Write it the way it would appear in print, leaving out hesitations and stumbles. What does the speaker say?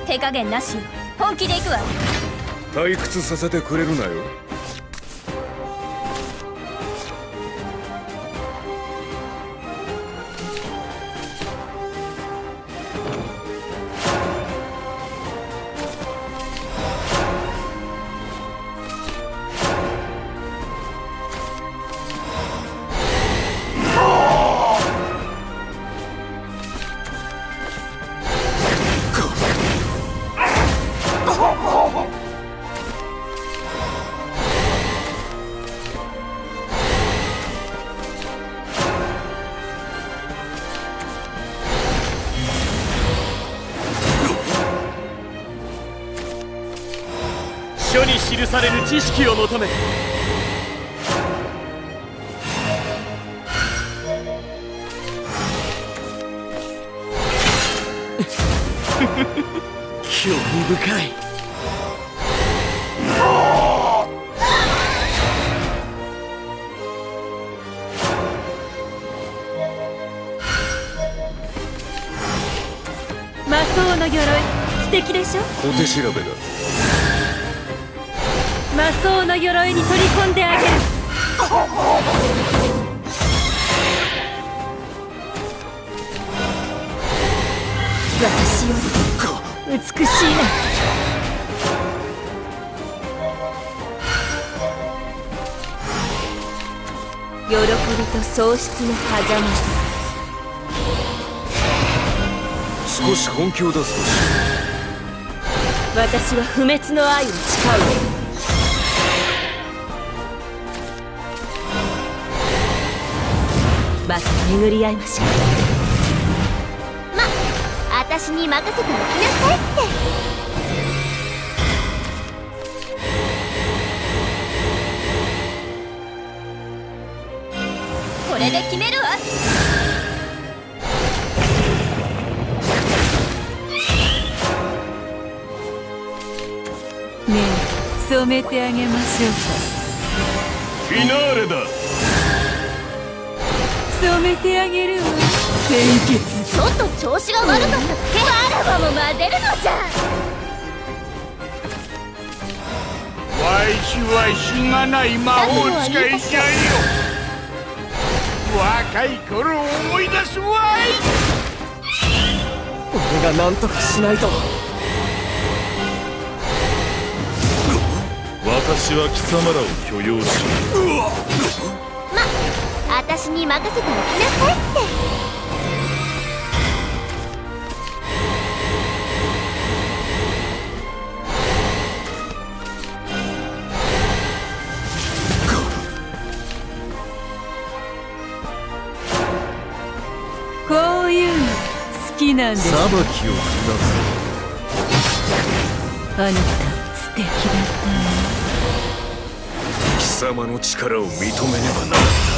手加減なしよ。本気で行くわ。 退屈させてくれるなよ。 書に記される知識を求めて。興味深い。 魔装の鎧素敵でしょ。 小手調べだ。 魔装の鎧に取り込んであげる。私より美しいな。喜びと喪失の狭間。 少し本気を出すとし。 私は不滅の愛を誓う。また巡り合いましょう。私に任せておきなさいって。これで決めるわ。ねえ、染めてあげましょうか。 フィナーレだ。 染めてあげるわ。鮮血。ちょっと調子が悪かっただけ。わらわも混ぜるのじゃ。 わしはしがない魔法使いじゃよ。若い頃を思い出すわい。 俺が何とかしないと。 私は貴様らを許容し。 私に任せておきなさいって。こういうの好きなんです。 裁きを下あなた素敵だった。 す。貴様の力を認めねばならない。